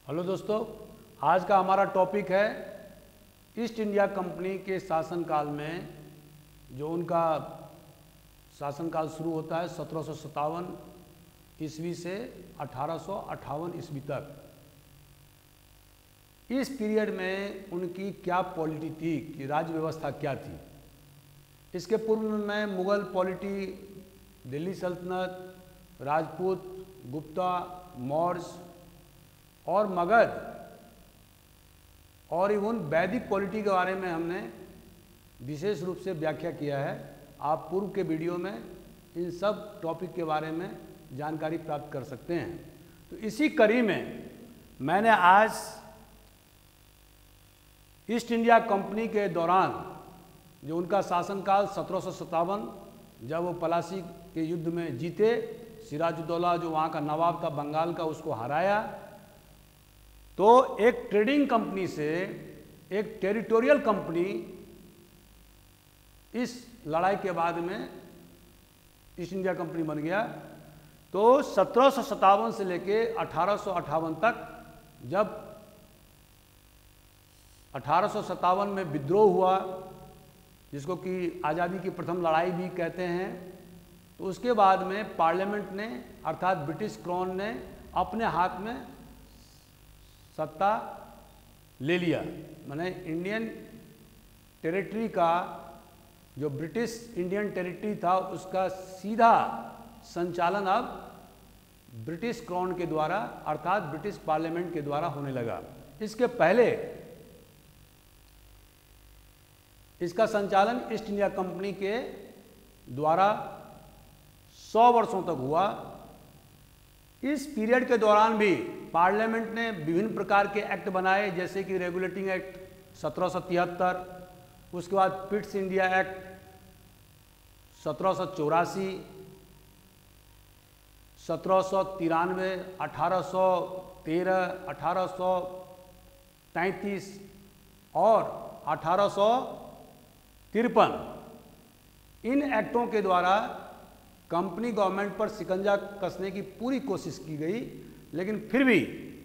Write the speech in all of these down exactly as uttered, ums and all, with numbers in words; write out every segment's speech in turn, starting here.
Hello दोस्तों, आज का हमारा टॉपिक है ईस्ट इंडिया कंपनी के शासनकाल में, जो उनका शासनकाल शुरू होता है सत्रह सौ सत्तावन ईस्वी से अठारह सौ अट्ठावन ईस्वी तक। इस पीरियड में उनकी क्या पॉलिटी थी, कि राज्य व्यवस्था क्या थी। इसके पूर्व में मुगल पॉलिटी, दिल्ली सल्तनत, राजपूत, गुप्ता, मौर्य और मगध और इवन वैदिक पॉलिटी के बारे में हमने विशेष रूप से व्याख्या किया है। आप पूर्व के वीडियो में इन सब टॉपिक के बारे में जानकारी प्राप्त कर सकते हैं। तो इसी कड़ी में मैंने आज ईस्ट इंडिया कंपनी के दौरान, जो उनका शासनकाल सत्रह सौ सत्तावन, जब वो पलासी के युद्ध में जीते, सिराजुद्दौला जो वहाँ का नवाब था बंगाल का, उसको हराया, तो एक ट्रेडिंग कंपनी से एक टेरिटोरियल कंपनी इस लड़ाई के बाद में ईस्ट इंडिया कंपनी बन गया। तो सत्रह सौ सत्तावन से लेके अठारह सौ अट्ठावन तक, जब अठारह सौ सत्तावन में विद्रोह हुआ, जिसको कि आज़ादी की प्रथम लड़ाई भी कहते हैं, तो उसके बाद में पार्लियामेंट ने अर्थात ब्रिटिश क्राउन ने अपने हाथ में सत्ता ले लिया। माने इंडियन टेरिटरी का, जो ब्रिटिश इंडियन टेरिटरी था, उसका सीधा संचालन अब ब्रिटिश क्राउन के द्वारा अर्थात ब्रिटिश पार्लियामेंट के द्वारा होने लगा। इसके पहले इसका संचालन ईस्ट इंडिया कंपनी के द्वारा सौ वर्षों तक हुआ। इस पीरियड के दौरान भी पार्लियामेंट ने विभिन्न प्रकार के एक्ट बनाए, जैसे कि रेगुलेटिंग एक्ट सत्रह सौ तिहत्तर, उसके बाद पिट्स इंडिया एक्ट सत्रह सौ चौरासी, सत्रह सौ तिरानवे, अठारह सौ तेरह, अठारह सौ तैंतीस और अठारह सौ तिरपन। इन एक्टों के द्वारा कंपनी गवर्नमेंट पर शिकंजा कसने की पूरी कोशिश की गई, लेकिन फिर भी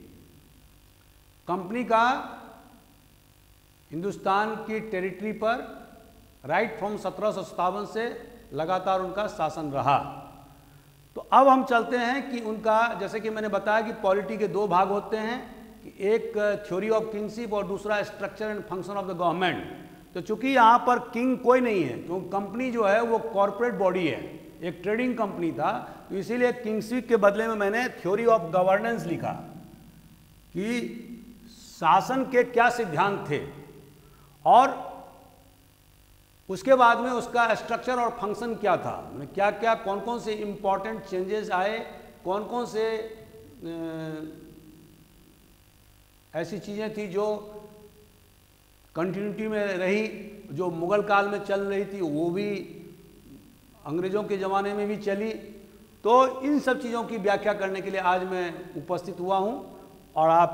कंपनी का हिंदुस्तान की टेरिटरी पर राइट फ्रॉम सत्रह सौ सत्तावन से लगातार उनका शासन रहा। तो अब हम चलते हैं कि उनका, जैसे कि मैंने बताया कि पॉलिटी के दो भाग होते हैं, कि एक थ्योरी ऑफ किंगशिप और दूसरा structure and function of the government. तो चूंकि यहाँ पर किंग कोई नहीं है, क्योंकि कंपनी जो है वो कॉरपोरेट बॉडी है, एक ट्रेडिंग कंपनी था, तो इसीलिए किंगशिप के बदले में मैंने थ्योरी ऑफ गवर्नेंस लिखा, कि शासन के क्या सिद्धांत थे और उसके बाद में उसका स्ट्रक्चर और फंक्शन क्या था, क्या क्या कौन कौन से इंपॉर्टेंट चेंजेस आए, कौन कौन से ऐसी चीज़ें थी जो कंटिन्यूटी में रही, जो मुगल काल में चल रही थी वो भी अंग्रेज़ों के ज़माने में भी चली। तो इन सब चीज़ों की व्याख्या करने के लिए आज मैं उपस्थित हुआ हूँ और आप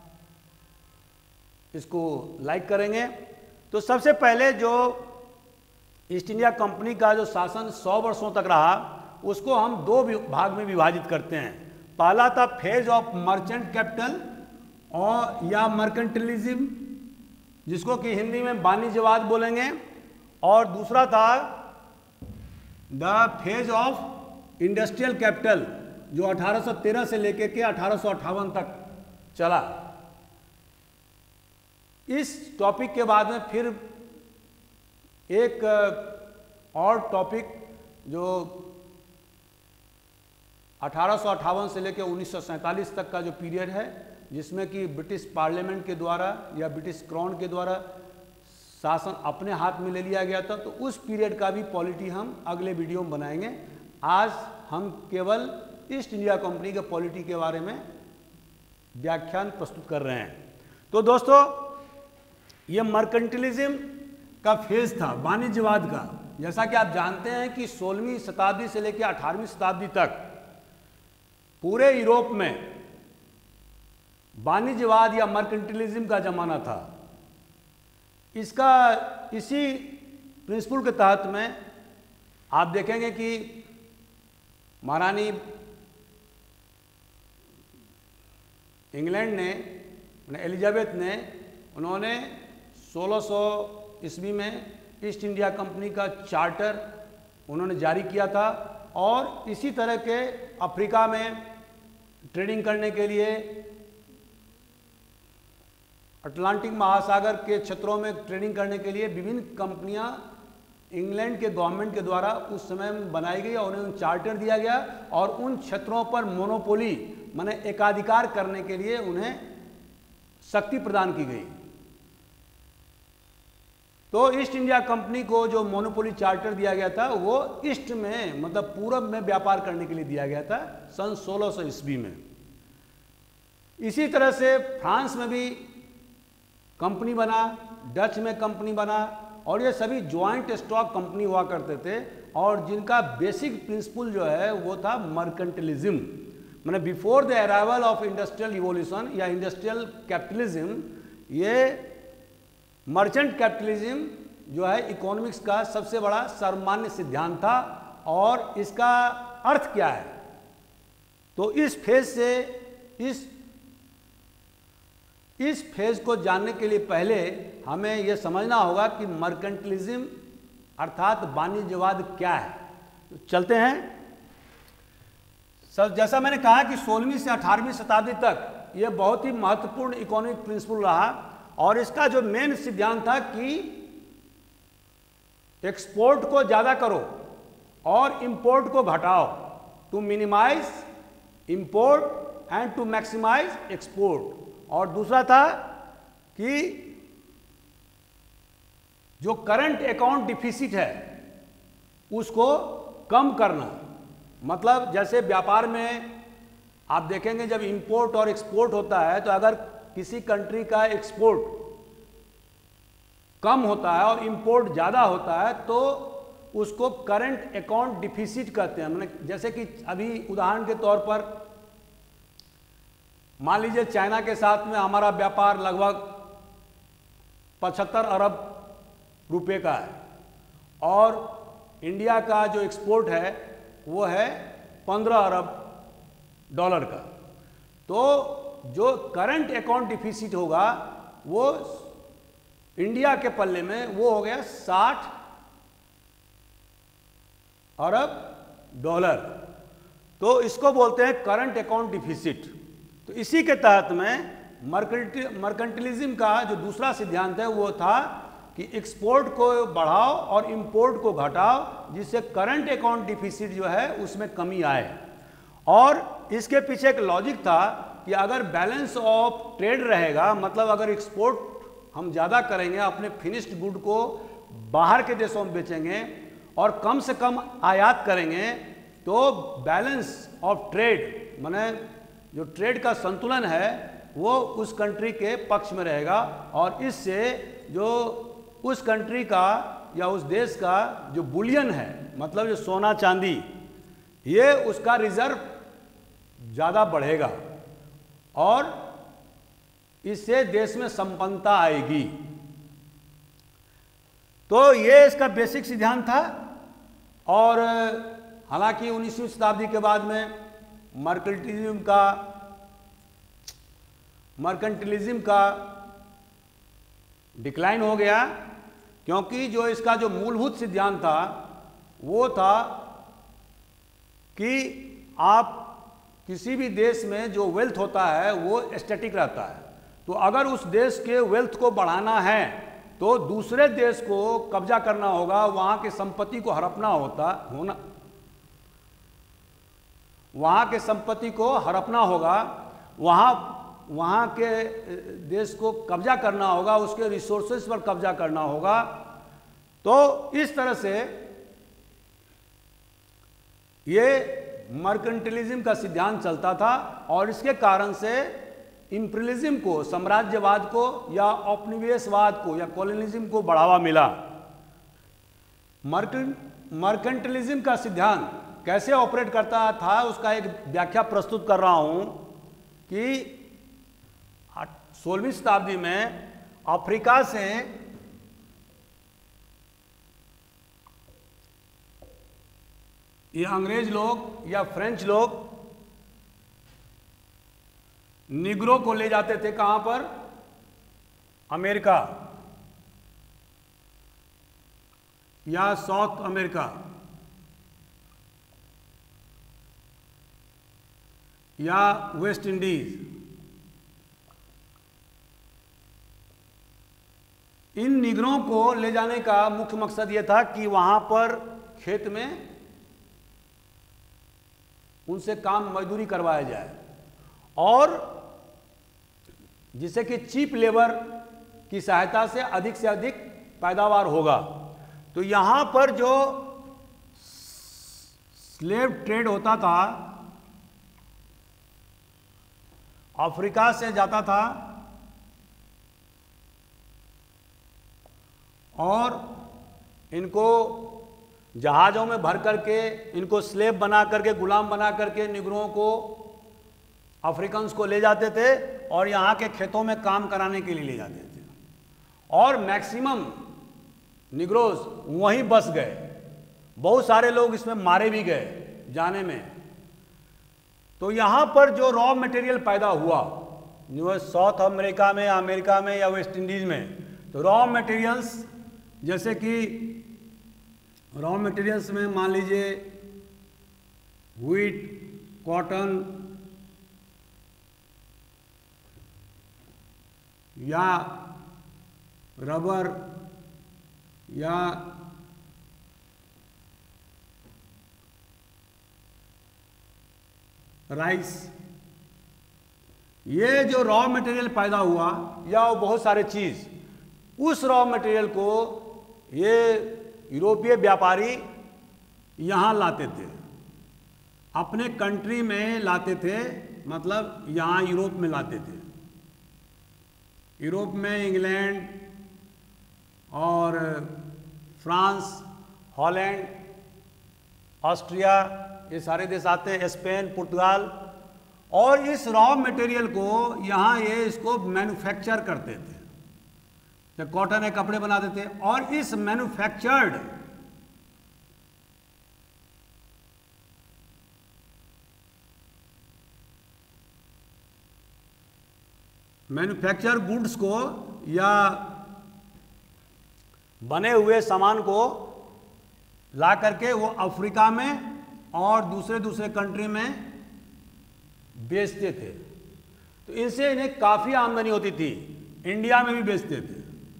इसको लाइक करेंगे। तो सबसे पहले जो ईस्ट इंडिया कंपनी का जो शासन सौ वर्षों तक रहा, उसको हम दो भाग में विभाजित करते हैं। पहला था फेज ऑफ मर्चेंट कैपिटल और या मर्केंटिलिज्म, जिसको कि हिंदी में वाणिज्यवाद बोलेंगे, और दूसरा था the phase of industrial capital, जो अठारह सौ तेरह से लेकर के अठारह सौ अट्ठावन तक चला। इस टॉपिक के बाद में फिर एक और टॉपिक जो अठारह सौ अट्ठावन से लेकर उन्नीस सौ सैंतालीस तक का जो पीरियड है, जिसमें कि ब्रिटिश पार्लियामेंट के द्वारा या ब्रिटिश क्राउन के द्वारा शासन अपने हाथ में ले लिया गया था, तो उस पीरियड का भी पॉलिटी हम अगले वीडियो में बनाएंगे। आज हम केवल ईस्ट इंडिया कंपनी के पॉलिटी के बारे में व्याख्यान प्रस्तुत कर रहे हैं। तो दोस्तों, ये मर्केंटिलिज्म का फेज था, वाणिज्यवाद का। जैसा कि आप जानते हैं कि सोलहवीं शताब्दी से लेकर अठारहवीं शताब्दी तक पूरे यूरोप में वाणिज्यवाद या मर्केंटिलिज्म का जमाना था। इसका इसी प्रिंसिपल के तहत में आप देखेंगे कि महारानी इंग्लैंड ने, एलिजाबेथ ने, उन्होंने सोलह सौ ईस्वी में ईस्ट इंडिया कंपनी का चार्टर उन्होंने जारी किया था और इसी तरह के अफ्रीका में ट्रेडिंग करने के लिए, अटलांटिक महासागर के क्षेत्रों में ट्रेडिंग करने के लिए विभिन्न कंपनियां इंग्लैंड के गवर्नमेंट के द्वारा उस समय में बनाई गई और उन्हें चार्टर दिया गया और उन क्षेत्रों पर मोनोपोली माने एकाधिकार करने के लिए उन्हें शक्ति प्रदान की गई। तो ईस्ट इंडिया कंपनी को जो मोनोपोली चार्टर दिया गया था वो ईस्ट में मतलब पूरब में व्यापार करने के लिए दिया गया था सन सोलह सौ ईस्वी में। इसी तरह से फ्रांस में भी कंपनी बना, डच में कंपनी बना और ये सभी ज्वाइंट स्टॉक कंपनी हुआ करते थे और जिनका बेसिक प्रिंसिपल जो है वो था मर्केंटलिज्म। मैंने before the arrival of industrial evolution या इंडस्ट्रियल कैपिटलिज्म, ये मर्चेंट कैपिटलिज्म जो है इकोनॉमिक्स का सबसे बड़ा सर्वमान्य सिद्धांत था। और इसका अर्थ क्या है, तो इस फेज से इस इस फेज को जानने के लिए पहले हमें यह समझना होगा कि मर्केंटलिज्म अर्थात वाणिज्यवाद क्या है। तो चलते हैं। सर, जैसा मैंने कहा कि सोलहवीं से अठारहवीं शताब्दी तक यह बहुत ही महत्वपूर्ण इकोनॉमिक प्रिंसिपल रहा और इसका जो मेन सिद्धांत था कि एक्सपोर्ट को ज़्यादा करो और इंपोर्ट को घटाओ, to minimize import and to maximize export. और दूसरा था कि जो करंट अकाउंट डिफिसिट है उसको कम करना। मतलब जैसे व्यापार में आप देखेंगे जब इंपोर्ट और एक्सपोर्ट होता है तो अगर किसी कंट्री का एक्सपोर्ट कम होता है और इंपोर्ट ज़्यादा होता है तो उसको करंट अकाउंट डिफिसिट कहते हैं। मैंने जैसे कि अभी उदाहरण के तौर पर मान लीजिए चाइना के साथ में हमारा व्यापार लगभग पचहत्तर अरब रुपए का है और इंडिया का जो एक्सपोर्ट है वो है पंद्रह अरब डॉलर का। तो जो करंट अकाउंट डिफिसिट होगा वो इंडिया के पल्ले में वो हो गया साठ अरब डॉलर। तो इसको बोलते हैं करंट अकाउंट डिफिसिट। तो इसी के तहत में मर्केंटलिज्म का जो दूसरा सिद्धांत है वो था कि एक्सपोर्ट को बढ़ाओ और इंपोर्ट को घटाओ जिससे करंट अकाउंट डिफिसिट जो है उसमें कमी आए। और इसके पीछे एक लॉजिक था कि अगर बैलेंस ऑफ ट्रेड रहेगा, मतलब अगर एक्सपोर्ट हम ज़्यादा करेंगे, अपने फिनिश्ड गुड को बाहर के देशों में बेचेंगे और कम से कम आयात करेंगे तो बैलेंस ऑफ ट्रेड माने जो ट्रेड का संतुलन है वो उस कंट्री के पक्ष में रहेगा और इससे जो उस कंट्री का या उस देश का जो बुलियन है, मतलब जो सोना चांदी, ये उसका रिजर्व ज़्यादा बढ़ेगा और इससे देश में संपन्नता आएगी। तो ये इसका बेसिक सिद्धांत था। और हालांकि उन्नीसवीं शताब्दी के बाद में मर्केंटलिज्म का मर्केंटलिज्म का डिक्लाइन हो गया क्योंकि जो इसका जो मूलभूत सिद्धांत था वो था कि आप किसी भी देश में जो वेल्थ होता है वो स्टैटिक रहता है। तो अगर उस देश के वेल्थ को बढ़ाना है तो दूसरे देश को कब्जा करना होगा, वहाँ की संपत्ति को हड़पना होता होना वहाँ के संपत्ति को हड़पना होगा, वहाँ वहाँ के देश को कब्जा करना होगा, उसके रिसोर्सेज पर कब्जा करना होगा। तो इस तरह से ये मर्केंटलिज्म का सिद्धांत चलता था और इसके कारण से इंपीरियलिज्म को, साम्राज्यवाद को या औपनिवेशवाद को या कॉलोनियलिज्म को बढ़ावा मिला। मर्केंटलिज्म का सिद्धांत कैसे ऑपरेट करता था उसका एक व्याख्या प्रस्तुत कर रहा हूं कि सोलहवीं शताब्दी में अफ्रीका से ये अंग्रेज लोग या फ्रेंच लोग निग्रो को ले जाते थे कहां पर? अमेरिका या साउथ अमेरिका या वेस्ट इंडीज। इन निगरों को ले जाने का मुख्य मकसद यह था कि वहां पर खेत में उनसे काम मजदूरी करवाया जाए और जिससे कि चीप लेबर की सहायता से अधिक से अधिक पैदावार होगा। तो यहां पर जो स्लेव ट्रेड होता था, अफ्रीका से जाता था और इनको जहाज़ों में भर करके, इनको स्लेव बना करके, गुलाम बना करके निगरों को, अफ्रीकन्स को ले जाते थे और यहाँ के खेतों में काम कराने के लिए ले जाते थे। और मैक्सिमम निग्रोज वहीं बस गए, बहुत सारे लोग इसमें मारे भी गए जाने में। तो यहाँ पर जो रॉ मटेरियल पैदा हुआ, जो साउथ अमेरिका में, अमेरिका में या वेस्ट इंडीज में, तो रॉ मटेरियल्स जैसे कि रॉ मटेरियल्स में मान लीजिए व्हीट, कॉटन या रबर या राइस, ये जो रॉ मटेरियल पैदा हुआ या वो बहुत सारे चीज, उस रॉ मटेरियल को ये यूरोपीय व्यापारी यहाँ लाते थे, अपने कंट्री में लाते थे, मतलब यहाँ यूरोप में लाते थे। यूरोप में इंग्लैंड और फ्रांस, हॉलैंड, ऑस्ट्रिया, ये सारे देश आते हैं, स्पेन, पुर्तगाल, और इस रॉ मटेरियल को यहाँ ये इसको मैन्युफैक्चर करते थे। जब कॉटन के कपड़े बनाते थे और इस मैन्युफैक्चर्ड मैन्युफैक्चर गुड्स को या बने हुए सामान को ला करके वो अफ्रीका में और दूसरे दूसरे कंट्री में बेचते थे। तो इनसे इन्हें काफ़ी आमदनी होती थी, इंडिया में भी बेचते थे।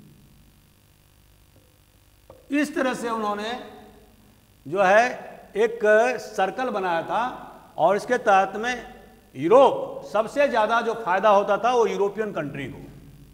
इस तरह से उन्होंने जो है एक सर्कल बनाया था और इसके तहत में यूरोप सबसे ज़्यादा जो फायदा होता था वो यूरोपियन कंट्री को।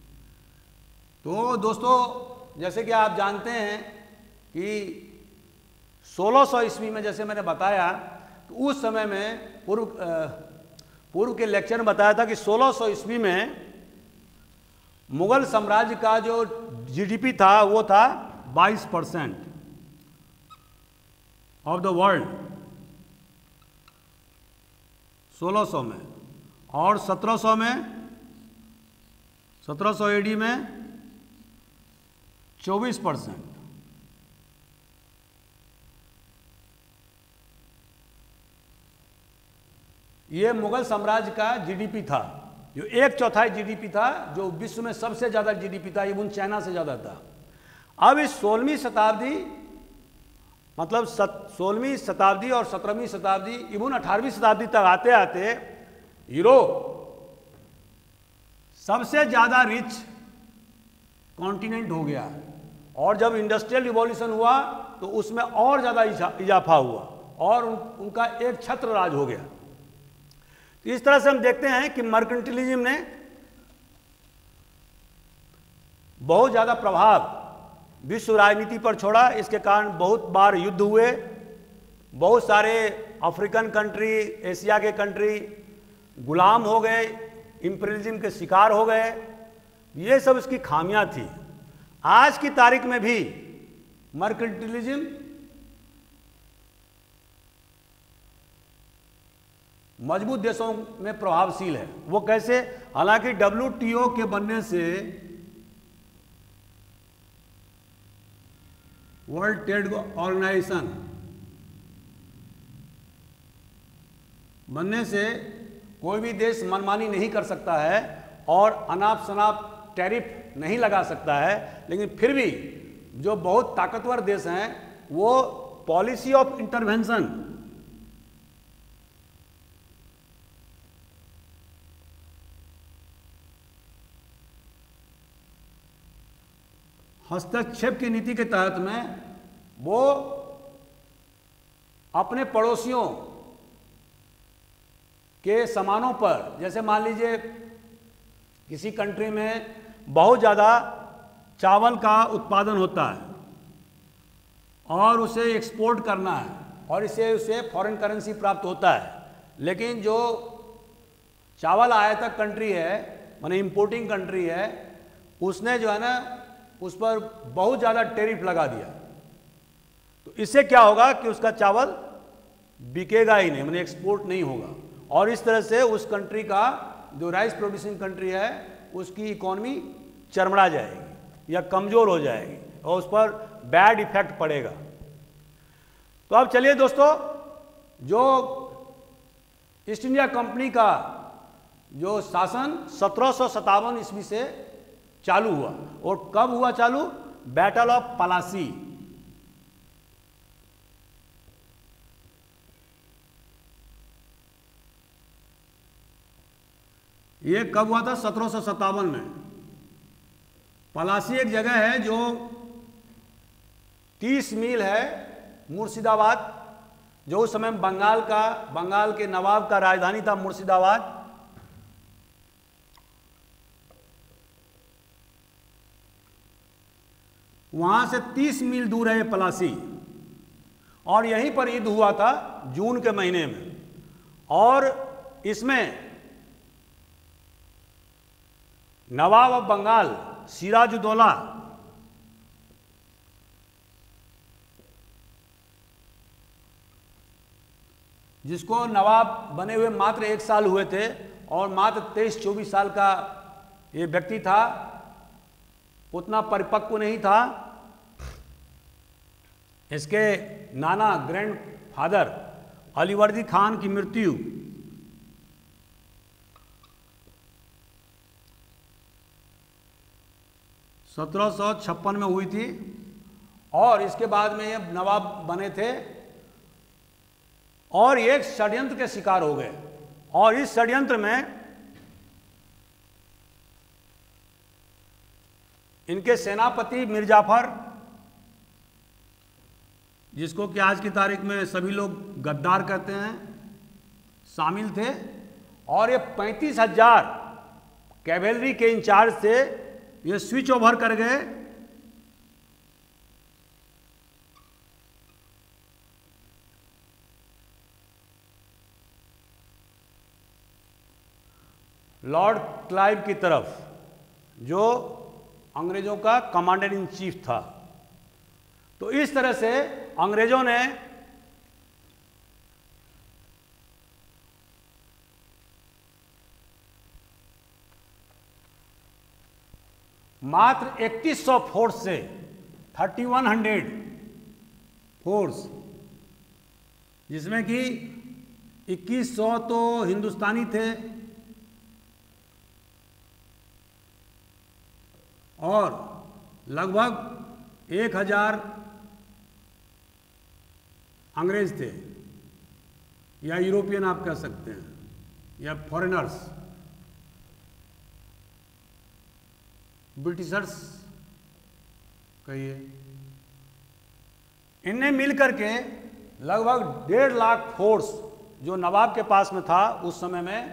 तो दोस्तों, जैसे कि आप जानते हैं कि सोलह सौ ईस्वी में, जैसे मैंने बताया, तो उस समय में पूर्व पूर्व के लेक्चर में बताया था कि सोलह सौ ईस्वी में मुगल साम्राज्य का जो जीडीपी था वो था बाईस परसेंट ऑफ द वर्ल्ड सोलह सौ में, और सत्रह सौ में, सत्रह सौ एडी में चौबीस परसेंट। ये मुगल साम्राज्य का जीडीपी था, जो एक चौथाई जीडीपी था, जो विश्व में सबसे ज़्यादा जीडीपी था, इवन चाइना से ज़्यादा था। अब इस सोलहवीं शताब्दी, मतलब सोलहवीं शताब्दी और सत्रहवीं शताब्दी, इवन अठारहवीं शताब्दी तक आते आते यूरोप सबसे ज़्यादा रिच कॉन्टिनेंट हो गया। और जब इंडस्ट्रियल रिवॉल्यूशन हुआ तो उसमें और ज़्यादा इजाफा हुआ और उन, उनका एक छत्र राज हो गया। तो इस तरह से हम देखते हैं कि मर्केंटिलिज्म ने बहुत ज़्यादा प्रभाव विश्व राजनीति पर छोड़ा। इसके कारण बहुत बार युद्ध हुए, बहुत सारे अफ्रीकन कंट्री, एशिया के कंट्री गुलाम हो गए, इंपीरियलिज्म के शिकार हो गए। ये सब इसकी खामियां थी। आज की तारीख में भी मर्केंटिलिज्म मजबूत देशों में प्रभावशील है। वो कैसे? हालांकि डब्ल्यूटीओ के बनने से, वर्ल्ड ट्रेड ऑर्गेनाइजेशन बनने से कोई भी देश मनमानी नहीं कर सकता है और अनाप शनाप टैरिफ नहीं लगा सकता है, लेकिन फिर भी जो बहुत ताकतवर देश हैं वो पॉलिसी ऑफ इंटरवेंशन, हस्तक्षेप की नीति के तहत में वो अपने पड़ोसियों के सामानों पर, जैसे मान लीजिए किसी कंट्री में बहुत ज़्यादा चावल का उत्पादन होता है और उसे एक्सपोर्ट करना है और इसे उसे फॉरेन करेंसी प्राप्त होता है, लेकिन जो चावल आयातक कंट्री है, माने इंपोर्टिंग कंट्री है, उसने जो है ना उस पर बहुत ज़्यादा टैरिफ लगा दिया, तो इससे क्या होगा कि उसका चावल बिकेगा ही नहीं, माने एक्सपोर्ट नहीं होगा, और इस तरह से उस कंट्री का जो राइस प्रोड्यूसिंग कंट्री है उसकी इकोनॉमी चरमरा जाएगी या कमज़ोर हो जाएगी और उस पर बैड इफेक्ट पड़ेगा। तो अब चलिए दोस्तों, जो ईस्ट इंडिया कंपनी का जो शासन सत्रह सौ सत्तावन ईस्वी से चालू हुआ, और कब हुआ चालू? Battle of Plassey. ये कब हुआ था? सत्रह सौ सत्तावन में। पलासी एक जगह है जो तीस मील है मुर्शिदाबाद, जो उस समय बंगाल का बंगाल के नवाब का राजधानी था मुर्शिदाबाद। वहां से तीस मील दूर है ये पलासी, और यहीं पर युद्ध हुआ था जून के महीने में, और इसमें नवाब ऑफ बंगाल सिराजुद्दौला जिसको नवाब बने हुए मात्र एक साल हुए थे और मात्र तेईस चौबीस साल का ये व्यक्ति था, उतना परिपक्व नहीं था। इसके नाना ग्रैंड फादर अलीवर्दी खान की मृत्यु सत्रह सौ छप्पन में हुई थी, और इसके बाद में ये नवाब बने थे और एक षड्यंत्र के शिकार हो गए, और इस षड्यंत्र में इनके सेनापति मिर्जाफर, जिसको कि आज की तारीख में सभी लोग गद्दार कहते हैं, शामिल थे, और ये पैंतीस हजार कैवेलरी के इंचार्ज से ये स्विच ओवर कर गए लॉर्ड क्लाइव की तरफ, जो अंग्रेजों का कमांडर इन चीफ था। तो इस तरह से अंग्रेजों ने मात्र इकतीस सौ फोर्स से थर्टी वन हंड्रेड फोर्स, जिसमें कि इक्कीस सौ तो हिंदुस्तानी थे और लगभग एक हजार अंग्रेज थे, या यूरोपियन आप कह सकते हैं, या फॉरेनर्स, ब्रिटिशर्स कहिए। इनने मिलकर के लगभग डेढ़ लाख फोर्स जो नवाब के पास में था उस समय में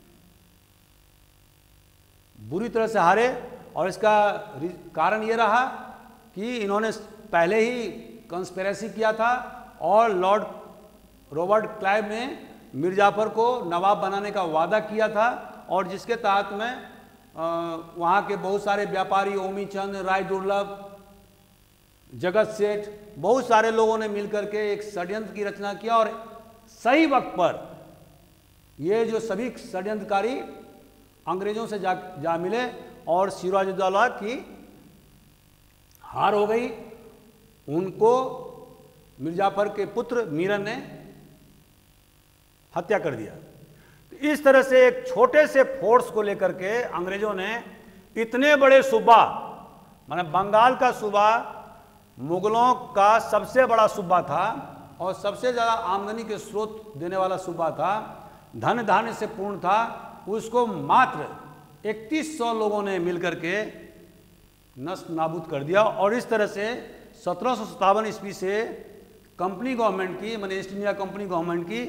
बुरी तरह से हारे, और इसका कारण ये रहा कि इन्होंने पहले ही कंस्पिरेसी किया था और लॉर्ड रॉबर्ट क्लाइव ने मिर्जाफर को नवाब बनाने का वादा किया था, और जिसके तहत में वहाँ के बहुत सारे व्यापारी, ओमी चंद, राय दुर्लभ, जगत सेठ, बहुत सारे लोगों ने मिलकर के एक षड्यंत्र की रचना किया, और सही वक्त पर ये जो सभी षड्यंत्रकारी अंग्रेजों से जा जा मिले और सिराजुद्दौला की हार हो गई। उनको मिर्जाफर के पुत्र मीरन ने हत्या कर दिया। इस तरह से एक छोटे से फोर्स को लेकर के अंग्रेजों ने इतने बड़े सूबा, माने बंगाल का सूबा मुगलों का सबसे बड़ा सूबा था और सबसे ज़्यादा आमदनी के स्रोत देने वाला सूबा था, धन धान्य से पूर्ण था, उसको मात्र इकतीस सौ लोगों ने मिलकर के नष्ट नाबूद कर दिया। और इस तरह से सत्रह सौ सत्तावन ईस्वी से कंपनी गवर्नमेंट की, माने ईस्ट इंडिया कंपनी गवर्नमेंट की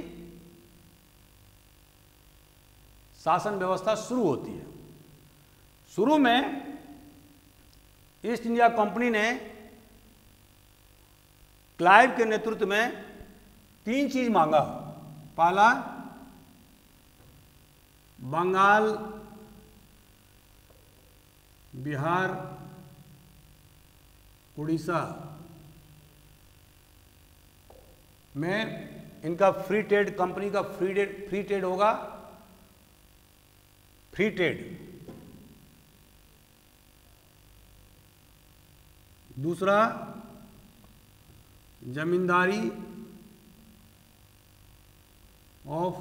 शासन व्यवस्था शुरू होती है। शुरू में ईस्ट इंडिया कंपनी ने क्लाइव के नेतृत्व में तीन चीज मांगा। पहला, बंगाल, बिहार, उड़ीसा में इनका फ्री ट्रेड, कंपनी का फ्री ट्रेड फ्री ट्रेड होगा, फ्री ट्रेड। दूसरा, जमींदारी ऑफ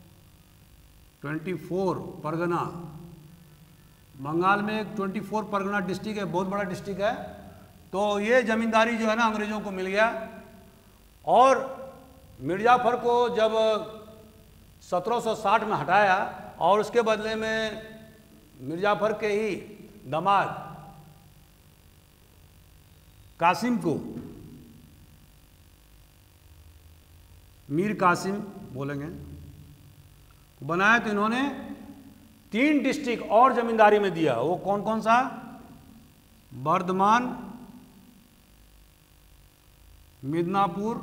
चौबीस परगना। बंगाल में एक चौबीस परगना डिस्ट्रिक्ट है, बहुत बड़ा डिस्ट्रिक्ट है। तो ये जमींदारी जो है ना अंग्रेजों को मिल गया। और मिर्जाफर को जब सत्रह सौ साठ में हटाया और उसके बदले में मिर्जाफर के ही दामाद कासिम को, मीर कासिम बोलेंगे, बनाया, तो इन्होंने तीन डिस्ट्रिक्ट और जमींदारी में दिया। वो कौन कौन सा? बर्धमान, मिदनापुर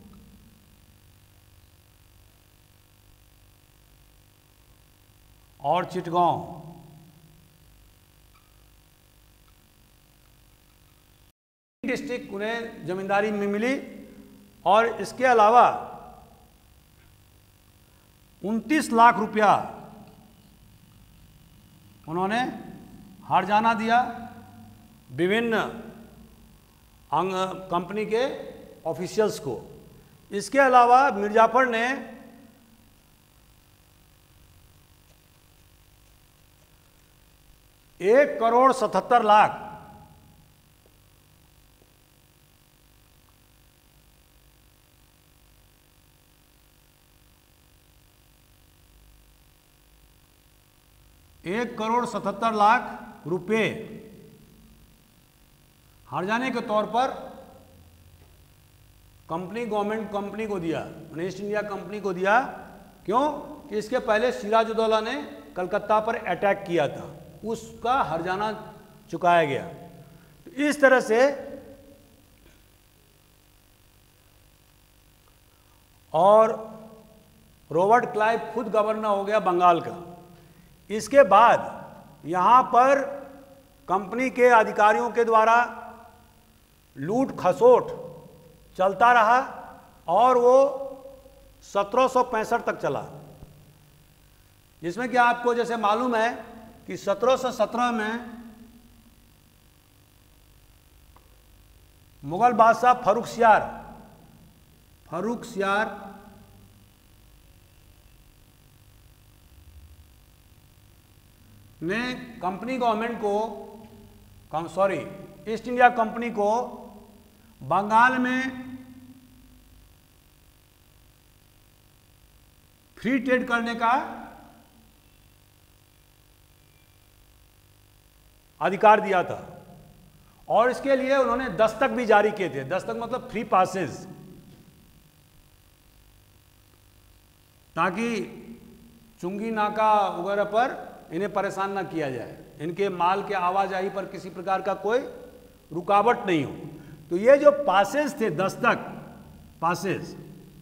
और चिटगांव। डिस्ट्रिक्ट उन्हें जमींदारी में मिली। और इसके अलावा उनतीस लाख रुपया उन्होंने हर्जाना दिया विभिन्न अंग कंपनी के ऑफिशियल्स को। इसके अलावा मिर्जाफर ने एक करोड़ सतहत्तर लाख एक करोड़ सतहत्तर लाख रुपए हर्जाने के तौर पर कंपनी गवर्नमेंट कंपनी को दिया, ईस्ट इंडिया कंपनी को दिया। क्यों? कि इसके पहले सिराजुद्दौला ने कलकत्ता पर अटैक किया था, उसका हर्जाना चुकाया गया। तो इस तरह से और रॉबर्ट क्लाइव खुद गवर्नर हो गया बंगाल का। इसके बाद यहाँ पर कंपनी के अधिकारियों के द्वारा लूट खसोट चलता रहा और वो सत्रह सौ पैंसठ तक चला, जिसमें कि आपको जैसे मालूम है कि सत्रह सौ सत्रह में मुगल बादशाह फर्रुखसियार फर्रुखसियार ने कंपनी गवर्नमेंट को, सॉरी ईस्ट इंडिया कंपनी को बंगाल में फ्री ट्रेड करने का अधिकार दिया था। और इसके लिए उन्होंने दस्तक भी जारी किए थे। दस्तक मतलब फ्री पासेस, ताकि चुंगी नाका वगैरह पर इन्हें परेशान ना किया जाए, इनके माल के आवाजाही पर किसी प्रकार का कोई रुकावट नहीं हो। तो ये जो पासेस थे, दस्तक पासेस,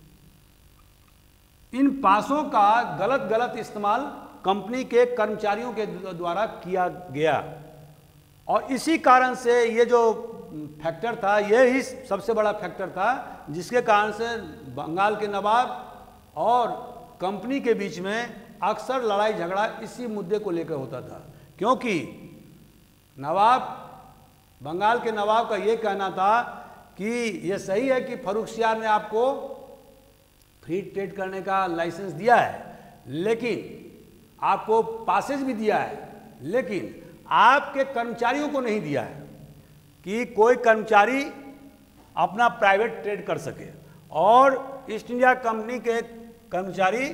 इन पासों का गलत गलत इस्तेमाल कंपनी के कर्मचारियों के द्वारा किया गया। और इसी कारण से ये जो फैक्टर था, ये ही सबसे बड़ा फैक्टर था जिसके कारण से बंगाल के नवाब और कंपनी के बीच में अक्सर लड़ाई झगड़ा इसी मुद्दे को लेकर होता था। क्योंकि नवाब, बंगाल के नवाब का ये कहना था कि ये सही है कि फर्रुखसियार ने आपको फ्री ट्रेड करने का लाइसेंस दिया है, लेकिन आपको पासेज भी दिया है, लेकिन आपके कर्मचारियों को नहीं दिया है कि कोई कर्मचारी अपना प्राइवेट ट्रेड कर सके। और ईस्ट इंडिया कंपनी के कर्मचारी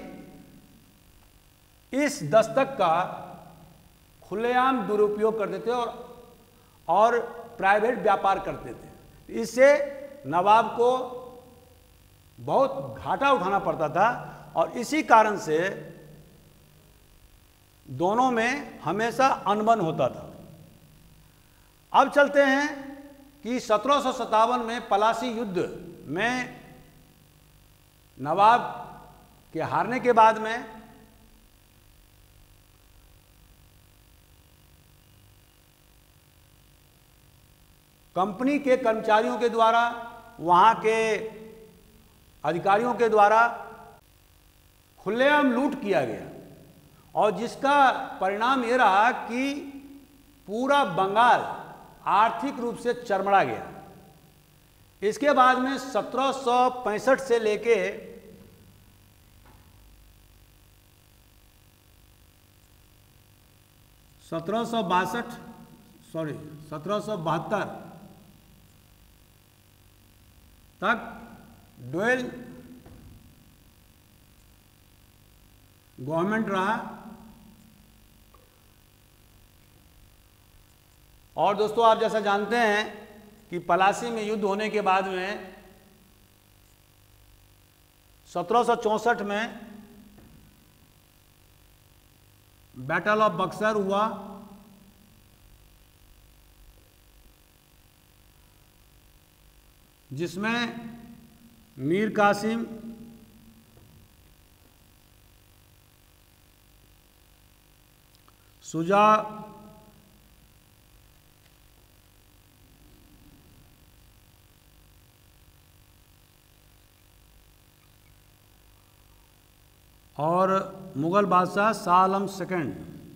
इस दस्तक का खुलेआम दुरुपयोग करते थे और और प्राइवेट व्यापार करते थे। इससे नवाब को बहुत घाटा उठाना पड़ता था और इसी कारण से दोनों में हमेशा अनबन होता था। अब चलते हैं कि सत्रह सौ सत्तावन में पलासी युद्ध में नवाब के हारने के बाद में कंपनी के कर्मचारियों के द्वारा, वहां के अधिकारियों के द्वारा खुलेआम लूट किया गया और जिसका परिणाम ये रहा कि पूरा बंगाल आर्थिक रूप से चरमरा गया। इसके बाद में सत्रह सौ पैंसठ से लेके सत्रह सौ बासठ सॉरी सत्रह सौ बहत्तर तक डुअल गवर्नमेंट रहा। और दोस्तों, आप जैसा जानते हैं कि पलासी में युद्ध होने के बाद में सत्रह सौ चौंसठ में बैटल ऑफ बक्सर हुआ, जिसमें मीर कासिम सुजा और मुगल बादशाह शाह आलम सेकंड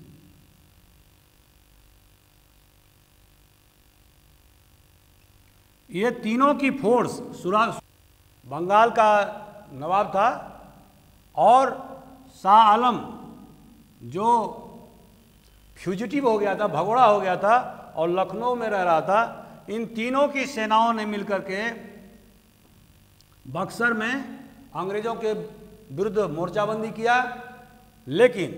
ये तीनों की फोर्स, सुरा बंगाल का नवाब था और शाह आलम जो फ्यूजिटिव हो गया था, भगोड़ा हो गया था और लखनऊ में रह रहा था, इन तीनों की सेनाओं ने मिलकर के बक्सर में अंग्रेजों के विरुद्ध मोर्चाबंदी किया। लेकिन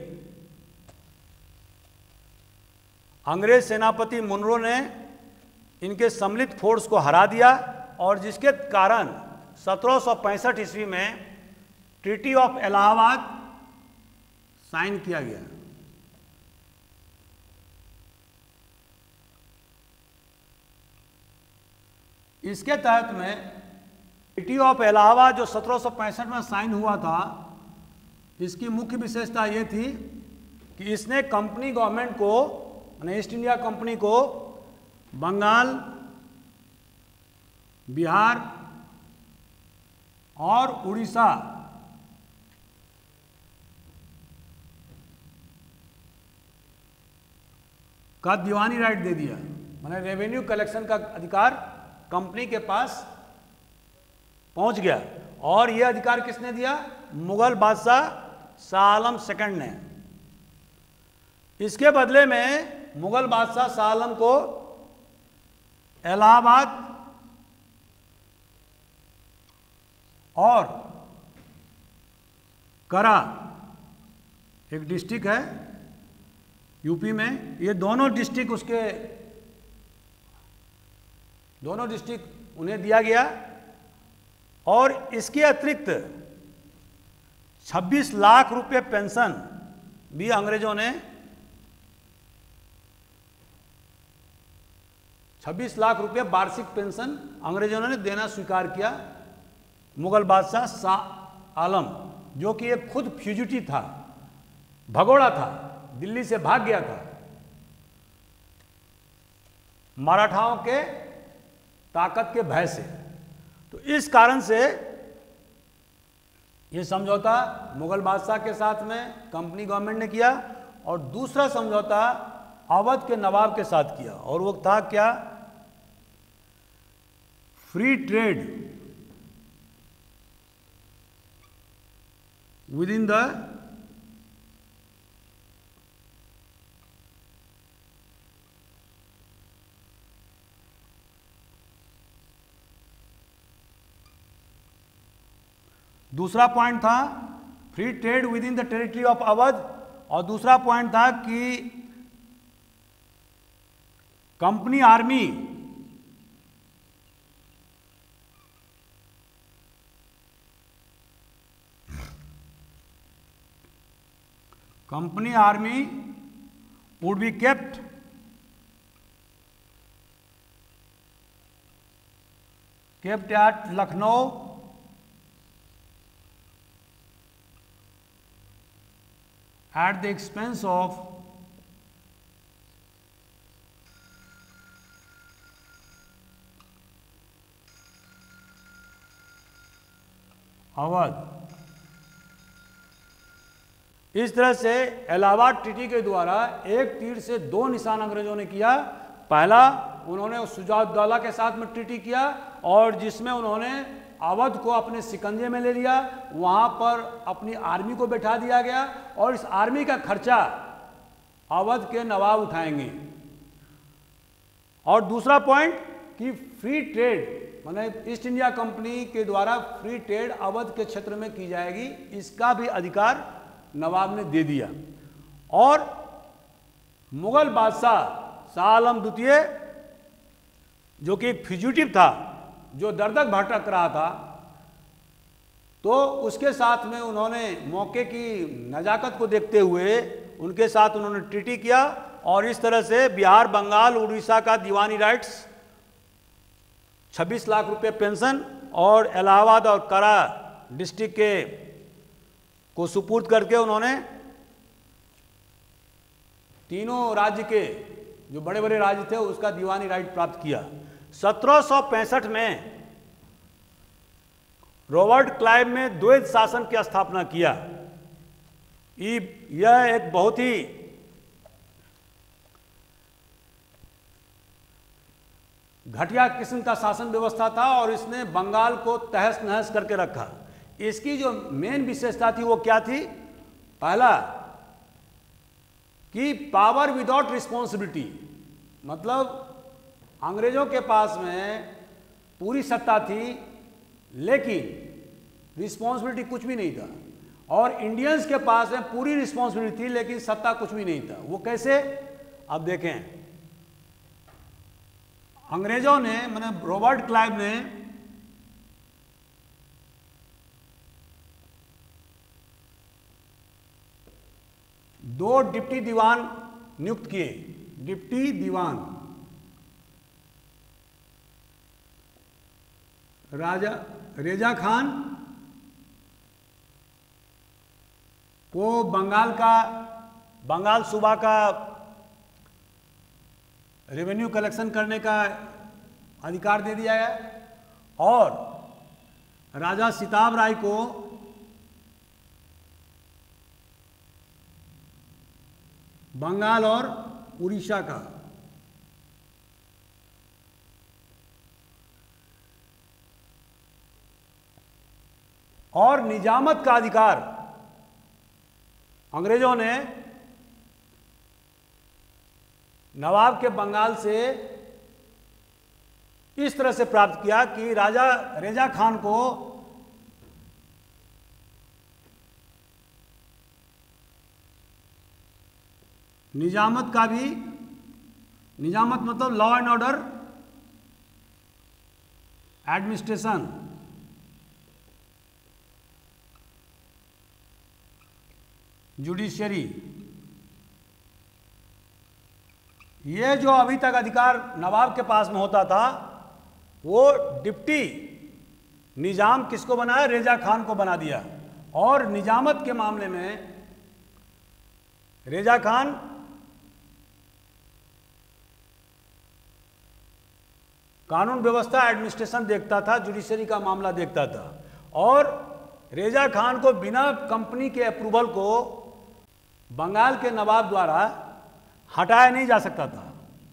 अंग्रेज सेनापति मुनरो ने इनके सम्मिलित फोर्स को हरा दिया और जिसके कारण सत्रह सौ पैंसठ ईस्वी में ट्रीटी ऑफ इलाहाबाद साइन किया गया। इसके तहत में ट्रीटी ऑफ इलाहाबाद जो सत्रह सौ पैंसठ में साइन हुआ था, इसकी मुख्य विशेषता ये थी कि इसने कंपनी गवर्नमेंट को, यानी ईस्ट इंडिया कंपनी को बंगाल, बिहार और उड़ीसा का दीवानी राइट दे दिया। माने रेवेन्यू कलेक्शन का अधिकार कंपनी के पास पहुंच गया। और यह अधिकार किसने दिया? मुगल बादशाह शाह आलम सेकंड ने। इसके बदले में मुगल बादशाह शाह आलम को इलाहाबाद और करा, एक डिस्ट्रिक्ट है यूपी में, ये दोनों डिस्ट्रिक्ट उसके दोनों डिस्ट्रिक्ट उन्हें दिया गया। और इसके अतिरिक्त छब्बीस लाख रुपए पेंशन भी अंग्रेजों ने छब्बीस लाख रुपए वार्षिक पेंशन अंग्रेजों ने देना स्वीकार किया मुगल बादशाह शाह आलम, जो कि एक खुद फ्यूजिटिव था, भगोड़ा था, दिल्ली से भाग गया था मराठाओं के ताकत के भय से। तो इस कारण से ये समझौता मुगल बादशाह के साथ में कंपनी गवर्नमेंट ने किया और दूसरा समझौता अवध के नवाब के साथ किया, और वो था क्या? Free trade with in the दूसरा पॉइंट था free trade with in the territory of Awadh, और दूसरा पॉइंट था कि company army company army would be kept kept at Lucknow at the expense of Awadh. इस तरह से इलाहाबाद ट्रीटी के द्वारा एक तीर से दो निशान अंग्रेजों ने किया। पहला, उन्होंने सुजाउद्दौला के साथ में ट्रीटी किया और जिसमें उन्होंने अवध को अपने सिकंजे में ले लिया, वहां पर अपनी आर्मी को बैठा दिया गया और इस आर्मी का खर्चा अवध के नवाब उठाएंगे। और दूसरा पॉइंट कि फ्री ट्रेड, माने ईस्ट इंडिया कंपनी के द्वारा फ्री ट्रेड अवध के क्षेत्र में की जाएगी, इसका भी अधिकार नवाब ने दे दिया। और मुगल बादशाह शाह आलम द्वितीय, जो कि एक फ्यूजिटिव था, जो दर दर भटक रहा था, तो उसके साथ में उन्होंने मौके की नजाकत को देखते हुए उनके साथ उन्होंने ट्रीटी किया और इस तरह से बिहार, बंगाल, उड़ीसा का दीवानी राइट्स, छब्बीस लाख रुपए पेंशन और इलाहाबाद और करा डिस्ट्रिक्ट के को सुपुर्द करके उन्होंने तीनों राज्य के जो बड़े बड़े राज्य थे उसका दीवानी राइट प्राप्त किया। सत्रह सौ पैंसठ में रॉबर्ट क्लाइव में द्वैध शासन की स्थापना किया। यह एक बहुत ही घटिया किस्म का शासन व्यवस्था था और इसने बंगाल को तहस नहस करके रखा। इसकी जो मेन विशेषता थी वो क्या थी? पहला कि पावर विदाउट रिस्पॉन्सिबिलिटी, मतलब अंग्रेजों के पास में पूरी सत्ता थी लेकिन रिस्पॉन्सिबिलिटी कुछ भी नहीं था, और इंडियंस के पास में पूरी रिस्पॉन्सिबिलिटी थी लेकिन सत्ता कुछ भी नहीं था। वो कैसे? अब देखें, अंग्रेजों ने, मतलब रॉबर्ट क्लाइव ने दो डिप्टी दीवान नियुक्त किए। डिप्टी दीवान राजा रेजा खान को बंगाल का बंगाल सूबा का रेवेन्यू कलेक्शन करने का अधिकार दे दिया गया और राजा सिताब राय को बंगाल और उड़ीसा का। और निजामत का अधिकार अंग्रेजों ने नवाब के बंगाल से इस तरह से प्राप्त किया कि राजा रेजा खान को निजामत का भी, निजामत मतलब law and order, administration, judiciary, ये जो अभी तक अधिकार नवाब के पास में होता था वो डिप्टी निजाम किसको बनाया? रेजा खान को बना दिया। और निजामत के मामले में रेजा खान कानून व्यवस्था, एडमिनिस्ट्रेशन देखता था, जुडिशरी का मामला देखता था, और रेजा खान को बिना कंपनी के अप्रूवल को बंगाल के नवाब द्वारा हटाया नहीं जा सकता था।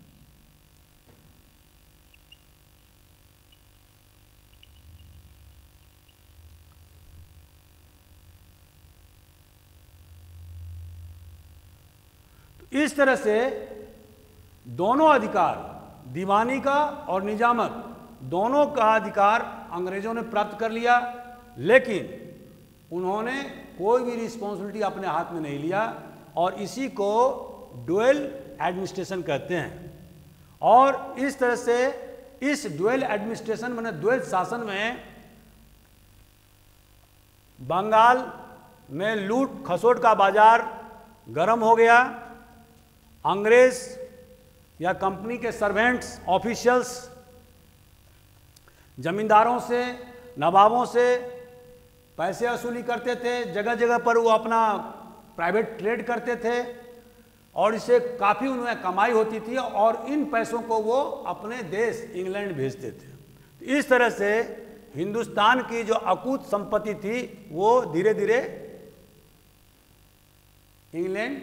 तो इस तरह से दोनों अधिकार, दीवानी का और निजामत, दोनों का अधिकार अंग्रेजों ने प्राप्त कर लिया। लेकिन उन्होंने कोई भी रिस्पॉन्सिबिलिटी अपने हाथ में नहीं लिया, और इसी को ड्यूअल एडमिनिस्ट्रेशन कहते हैं। और इस तरह से इस ड्यूअल एडमिनिस्ट्रेशन माने ड्यूअल शासन में बंगाल में लूट खसोट का बाजार गर्म हो गया। अंग्रेज या कंपनी के सर्वेंट्स, ऑफिशियल्स जमींदारों से, नवाबों से पैसे वसूली करते थे, जगह जगह पर वो अपना प्राइवेट ट्रेड करते थे, और इससे काफ़ी उन्हें कमाई होती थी, और इन पैसों को वो अपने देश इंग्लैंड भेजते थे। तो इस तरह से हिंदुस्तान की जो अकूत संपत्ति थी वो धीरे धीरे इंग्लैंड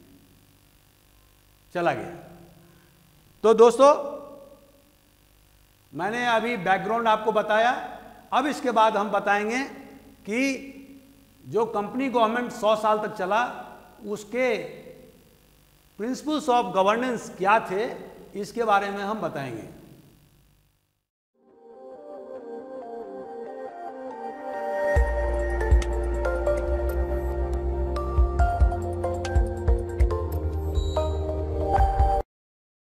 चला गया। तो दोस्तों, मैंने अभी बैकग्राउंड आपको बताया। अब इसके बाद हम बताएंगे कि जो कंपनी गवर्नमेंट सौ साल तक चला, उसके प्रिंसिपल्स ऑफ गवर्नेंस क्या थे, इसके बारे में हम बताएंगे।